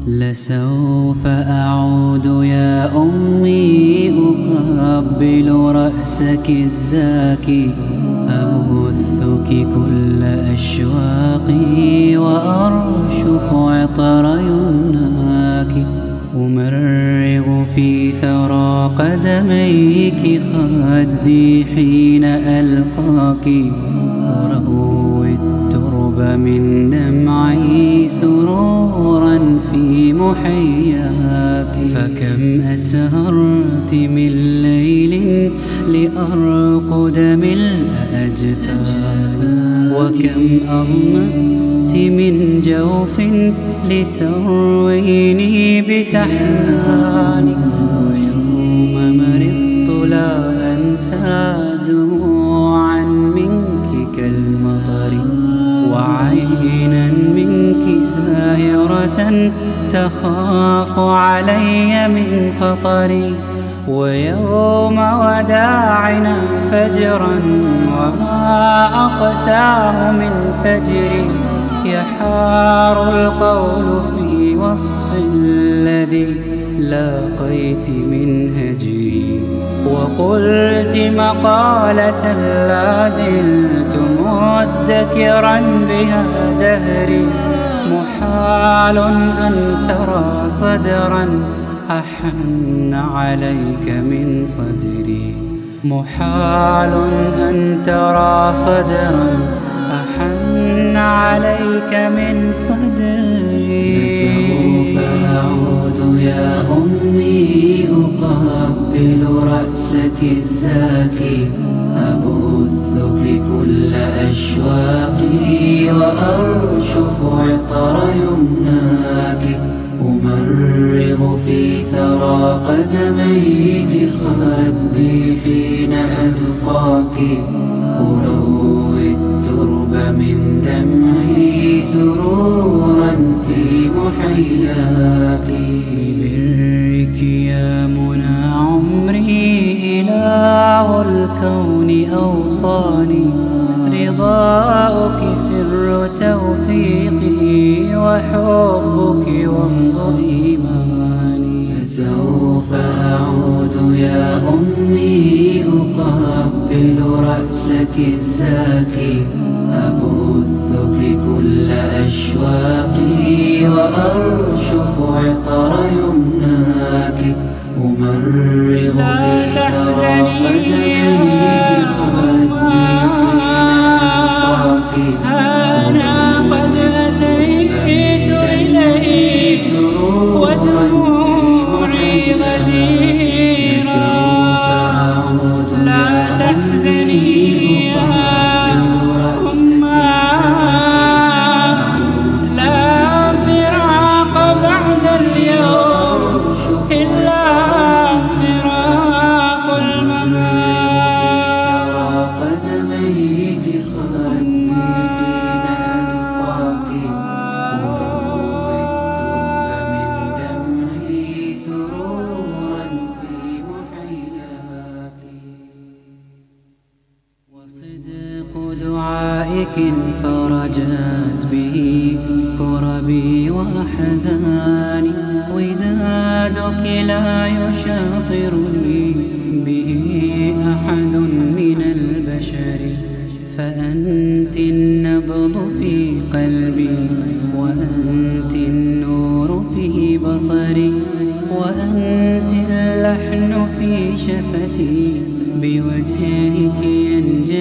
لسوف أعود يا أمي أقبل رأسك الزاكي، أبثك كل أشواقي وأرشف عطر يمناك، أمرغ في ثرى قدميك خدي حين ألقاك، أروي الترب من دمعي سرورا في محياك. فكم أسهرت من ليل لأرقد ملء أجفاف، وكم أغمضت من جوف لترويني بتحناني، ويوم مرضت لا أنسى دموعا منك كالمطر، وعينا منك ساهرة تخاف علي من خطري، ويوم وداعنا فجرا وما أقساه من فجري، يحار القول في وصف الذي لاقيت من هجري، وقلت مقالة لا زلت مدكرا بها دهري، محال أن ترى صدرا أحن عليك من صدري، محال أن ترى صدرا أحن عليك من صدري. لسوف أعود يا أمي أقبل رأسك الزاكي، أبثك كل أشواقي وأرشف عطر يمناك، أمرغ في ثرى قدميك خدي حين ألقاك، أروي الترب من دمعي سرورا في محياك. ببرك يا منى عمري إله الكون أوصاني، رضاؤك سر توفيقي وحبك وامض إيماني. لسوف أعود يا أمي أقبل رأسك الزاكي، أبثك كل أشواقي وأرشف عطر يمناك، أمرغ في ثرى قدميك خدي حين ألقاك، أنا قد أتيت إليك ودموعي غزيرة، لا تحزني يا أمّا، لا فراق بعد اليوم إلا فراق الممات. قدميك خدي حين ألقاك، أروي الترب من دمعي سرورا في محياك. وصدق دعائك انفرجت به كربي وأحزاني، ودادك لا يشاطرني به أحد من البشر، فأنت النبض في قلبي، وأنت النور في بصري، وأنت اللحن في شفتي، بوجهك ينجلي